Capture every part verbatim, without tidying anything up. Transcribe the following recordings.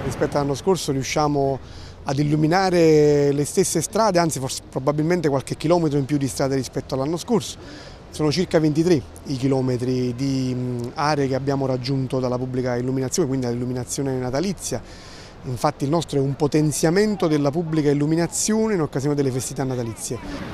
rispetto all'anno scorso riusciamo ad illuminare le stesse strade, anzi forse probabilmente qualche chilometro in più di strade rispetto all'anno scorso. Sono circa ventitré i chilometri di aree che abbiamo raggiunto dalla pubblica illuminazione, quindi dall'illuminazione natalizia. Infatti il nostro è un potenziamento della pubblica illuminazione in occasione delle festività natalizie.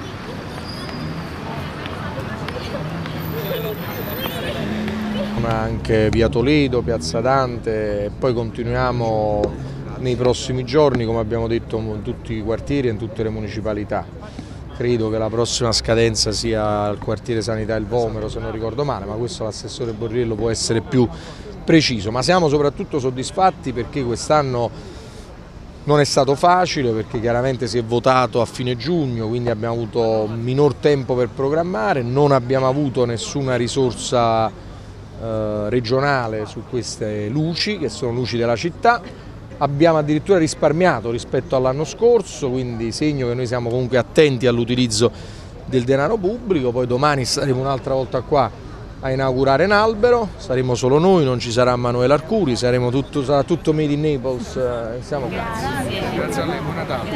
Anche via Toledo, piazza Dante, e poi continuiamo nei prossimi giorni, come abbiamo detto, in tutti i quartieri e in tutte le municipalità. Credo che la prossima scadenza sia il quartiere Sanità Il Vomero, se non ricordo male, ma questo l'assessore Borriello può essere più preciso. Ma siamo soprattutto soddisfatti perché quest'anno non è stato facile, perché chiaramente si è votato a fine giugno, quindi abbiamo avuto minor tempo per programmare, non abbiamo avuto nessuna risorsa Eh, regionale su queste luci, che sono luci della città. Abbiamo addirittura risparmiato rispetto all'anno scorso, quindi segno che noi siamo comunque attenti all'utilizzo del denaro pubblico. Poi domani saremo un'altra volta qua a inaugurare un albero, saremo solo noi, non ci sarà Manuel Arcuri, saremo tutto, sarà tutto made in Naples, eh, siamo grazie. Grazie a lei, buon Natale.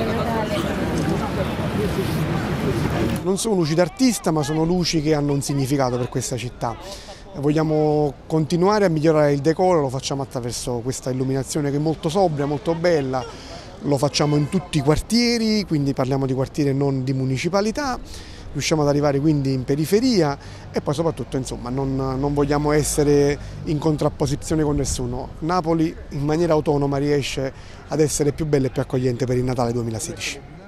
Non sono luci d'artista, ma sono luci che hanno un significato per questa città. Vogliamo continuare a migliorare il decoro, lo facciamo attraverso questa illuminazione che è molto sobria, molto bella, lo facciamo in tutti i quartieri, quindi parliamo di quartieri e non di municipalità, riusciamo ad arrivare quindi in periferia e poi soprattutto insomma, non, non vogliamo essere in contrapposizione con nessuno. Napoli in maniera autonoma riesce ad essere più bella e più accogliente per il Natale duemilasedici.